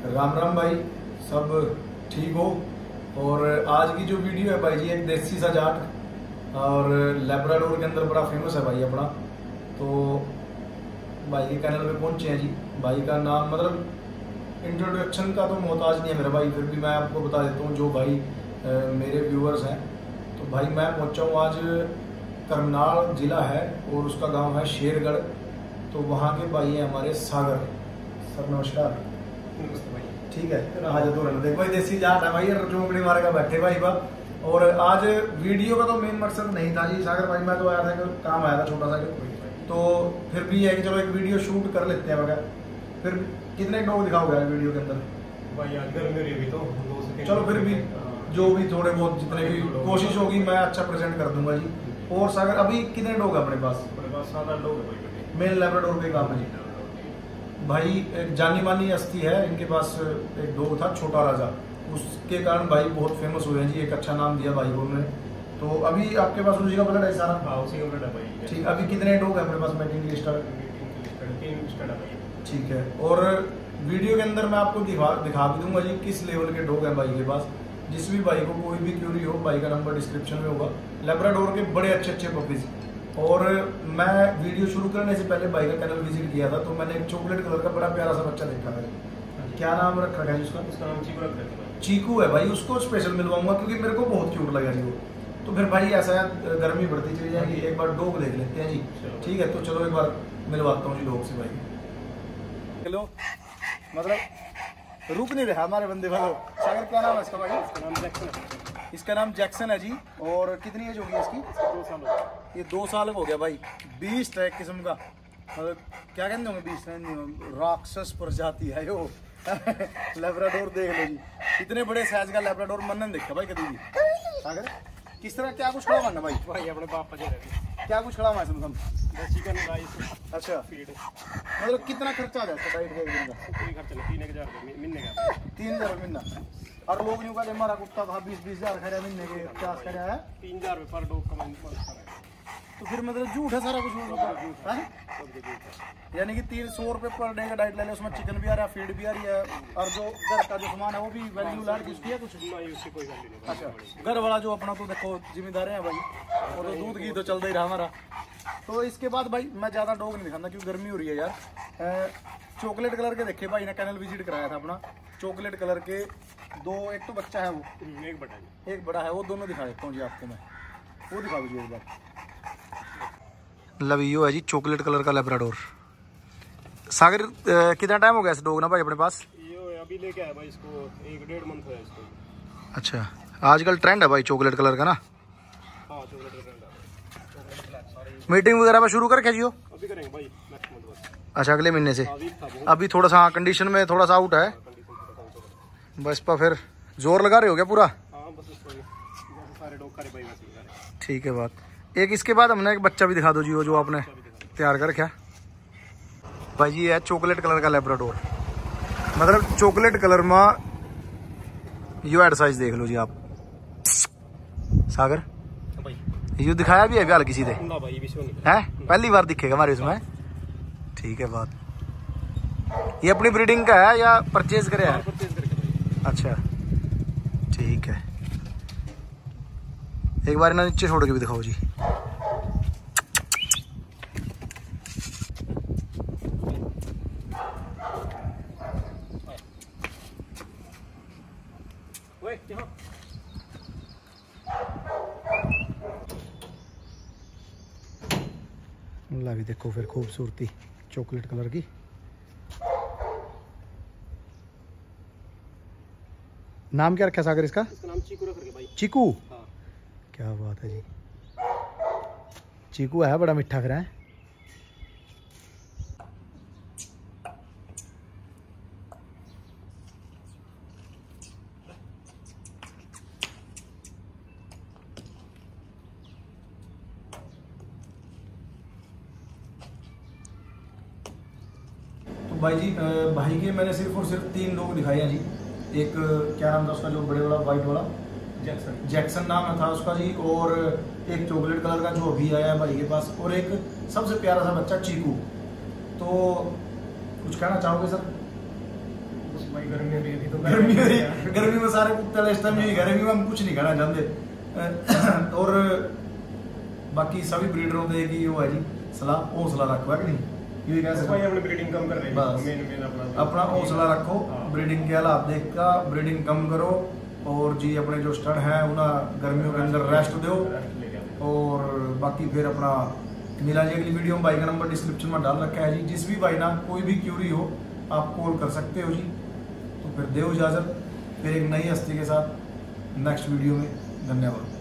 राम राम भाई, सब ठीक हो। और आज की जो वीडियो है भाई जी, एक देसी सा जाट और लेब्राडोर के अंदर बड़ा फेमस है भाई अपना। तो भाई के चैनल पे पहुंचे हैं जी। भाई का नाम मतलब इंट्रोडक्शन का तो मोहताज नहीं है मेरा भाई, फिर भी मैं आपको बता देता हूँ जो भाई मेरे व्यूअर्स हैं। तो भाई मैं पहुंचा हूँ आज, करनाल जिला है और उसका गांव है शेरगढ़। तो वहाँ के भाई हैं हमारे सागर सर, नमस्कार। ठीक है, आज तो देखो भाई देसी जाट है भाई, चौंकड़ी मार का बैठे भाई बा। और आज वीडियो का तो मेन मकसद नहीं था जी सागर भाई, मैं तो आया था कि काम आया था छोटा सा, तो फिर भी है कि चलो एक वीडियो शूट कर लेते हैं वगैरह। फिर कितने डॉग दिखाओगे वीडियो के अंदर भाई? आज घर में भी तो चलो फिर भी जो भी थोड़े बहुत जितने भी कोशिश होगी मैं अच्छा प्रेजेंट कर दूंगा जी। और सागर अभी कितने डॉग है अपने पास? 7-8 लोग है भाई। मेन लेब्राडोर पे काम है जी भाई। एक जानी मानी हस्ती है इनके पास, एक डॉग था छोटा राजा, उसके कारण भाई बहुत फेमस हुए हैं जी। एक अच्छा नाम दिया भाई को उन्होंने। तो अभी आपके पास उसी का ब्लड है सारा? हाँ, उसी का ब्लड है भाई। ठीक, अभी कितने डॉग है अपने पास मीटिंग लिस्ट? 3 स्टार्ट है भाई। ठीक है। और वीडियो के अंदर मैं आपको दिखा भी दूंगा जी किस लेवल के डॉग हैं भाई के पास। जिस भी भाई को कोई भी क्यूरी हो, भाई का नंबर डिस्क्रिप्शन में होगा। लेब्राडोर के बड़े अच्छे अच्छे पपीज। और मैं वीडियो शुरू करने से पहले भाई का चैनल विजिट किया था, तो मैंने एक चॉकलेट कलर का बड़ा प्यारा सा बच्चा देखा था। क्या नाम रखा है उसका? उसका नाम चीकू रखा है। चीकू है भाई, उसको स्पेशल मिलवाऊंगा क्योंकि मेरे को बहुत क्यूट लगा जी वो। तो फिर भाई ऐसा है, गर्मी बढ़ती चली जाएगी, एक बार डॉग देख लेते हैं जी। ठीक है, तो चलो एक बार मिलवाता हूँ जी डॉग से भाई। हेलो, मतलब रुक नहीं रहा हमारे बंदे भाई। सागर क्या नाम है इसका भाई? इसका नाम जैक्सन है। इसका नाम जैक्सन है जी। और कितनी एज होगी इसकी? 2 साल हो गए। ये 2 साल हो गया भाई। 20 है किस्म का, मतलब क्या कहते होंगे 20 राक्षस प्रजाति है यो। लेब्राडोर देख लो जी, इतने बड़े साइज का लेब्राडोर मैंने देखा भाई कभी भी। सागर किस तरह क्या कुछ खड़ा मारना भाई? भाई अपने बाप पर रहते क्या कुछ खड़ा मार समझ? Chicken rice. अच्छा, फीड मतलब कितना खर्चा आ जाता है डाइट का एक दिन का? कोई खर्चा नहीं, 3000 महीने का। 3000 महीना। और लोग यूँ कहते हमारा कुत्ता था 20-20 हजार खड़ा महीने के, 50 खड़ा है। 3000 रुपये पर डॉग कमाने। तो फिर मतलब झूठ है सारा कुछ है? यानी कि 300 रुपये पर डे का डाइट ले ले, उसमें चिकन भी आ रहा है, फीड भी आ रही है, और जो घर का जो सामान है वो भी वैल्यू लाड की उसकी है कुछ? नहीं, उसकी कोई वैल्यू नहीं। अच्छा, घर वाला जो अपना तो देखो जिम्मेदार है भाई, और तो दूध घी तो चलता ही रहा हमारा। तो इसके बाद भाई मैं ज़्यादा डॉग नहीं दिखाना क्योंकि गर्मी हो रही है यार। चॉकलेट कलर के देखे भाई ने चैनल विजिट कराया था अपना। चॉकलेट कलर के 2, एक तो बच्चा है वो, एक बड़ा है, वो दोनों दिखा देता हूँ जी आपको मैं। वो दिखा दीजिए एक बार। लवियो है जी, चॉकलेट कलर का लेब्राडोर। सागर कितना टाइम हो गया इस डॉग ना भाई अपने पास? ये अभी लेके आया भाई इसको, 1-1.5 मंथ हुआ इसको। अच्छा, आजकल ट्रेंड है भाई चॉकलेट कलर का ना? हाँ, चॉकलेट मीटिंग वगैरह में शुरू करके जियो? अभी करेंगे भाई नेक्स्ट मंथ बस। अच्छा, अगले महीने से। अभी थोड़ा सा कंडीशन में थोड़ा सा आउट है बस, पर फिर जोर लगा रहे हो क्या पूरा? हाँ, बस सारे डॉग करे भाई बस। ठीक है बात। एक इसके बाद हमने एक बच्चा भी दिखा दो जी, वो जो आपने तैयार कर रखा भाई जी। है चॉकलेट कलर का लेब्राडोर, मतलब चॉकलेट कलर में यू एड साइज देख लो जी आप। सागर यू दिखाया भी है हाल किसी ने है? पहली बार दिखेगा हमारे इसमें। ठीक है बात। ये अपनी ब्रीडिंग का है या परचेज करे है? अच्छा, ठीक है। एक बार ना नीचे छोड़ के भी दिखाओ जी। ला भी देखो फिर खूबसूरती चॉकलेट कलर की। नाम क्या रखा सागर इसका? इसका नाम चीकू रख रखे भाई। चीकू? हाँ। क्या बात है जी। चीकू है बड़ा मीठा खरा है। तो भाई जी, भाई के मैंने सिर्फ और सिर्फ 3 लोग दिखाए हैं जी। एक क्या नाम था उसका जो बड़े वाला वाइट वाला? जैक्सन नाम था उसका जी। और एक चॉकलेट कलर का जो अभी आया है भाई के पास, और एक सबसे प्यारा सा बच्चा चीकू। तो कुछ कहना चाहोगे सर? भाई गर्मी हो रही है तो गर्मी में सारे कुत्ते इस टाइम यही गर्मी में हम कुछ नहीं खाना चाहते। और बाकी सभी ब्रीडरों को एक ही वो है जी सलाह, हौसला रखो है कि नहीं, ये कैसे भाई अपनी ब्रीडिंग कम कर रहे हैं, बस मेन अपना हौसला रखो, ब्रीडिंग के हालात देख कर ब्रीडिंग कम करो, और जी अपने जो स्टड है उन्हें गर्मियों के अंदर रेस्ट दो। और बाकी फिर अपना मिला जी अगली वीडियो में। भाई का नंबर डिस्क्रिप्शन में डाल रखा है जी, जिस भी भाई ना कोई भी क्यूरी हो आप कॉल कर सकते हो जी। तो फिर दो इजाज़त, फिर एक नई हस्ती के साथ नेक्स्ट वीडियो में। धन्यवाद।